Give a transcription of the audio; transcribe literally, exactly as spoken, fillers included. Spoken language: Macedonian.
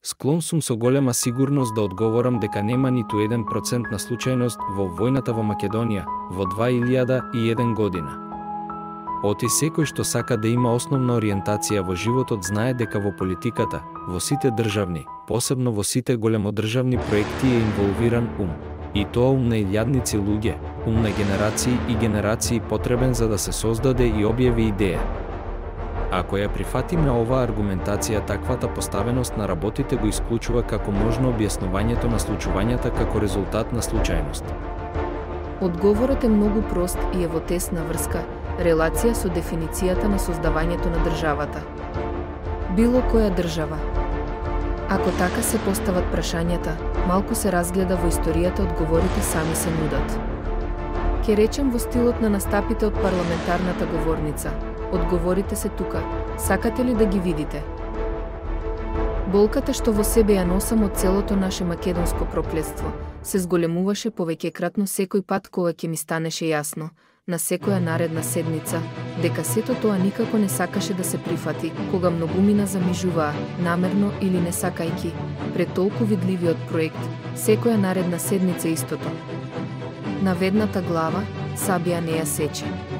Склон сум со голема сигурност да одговорам дека нема ниту еден процент на случајност во војната во Македонија во две илјади и еден година. Оти секој што сака да има основна ориентација во животот знае дека во политиката, во сите државни, посебно во сите големодржавни проекти е инволвиран ум. И тоа ум на илјадници луѓе, ум на генерации и генерации потребен за да се создаде и објави идеја. Ако ја прифатиме оваа аргументација, таквата поставеност на работите го исклучува како можно објаснувањето на случувањата како резултат на случајност. Одговорот е многу прост и е во тесна врска, релација со дефиницијата на создавањето на државата. Било која држава. Ако така се постават прашањата, малку се разгледа во историјата, одговорите сами се нудат. Ке речем во стилот на настапите од парламентарната говорница. Одговорите се тука, сакате ли да ги видите? Болката што во себе ја носам од целото наше македонско проклетство, се зголемуваше повеќекратно секој пат кога ќе ми станеше јасно, на секоја наредна седница, дека сето тоа никако не сакаше да се прифати, кога многумина замижуваа, намерно или не сакајки, пред толку видливиот проект, секоја наредна седница истото. На ведната глава, сабија не ја сече.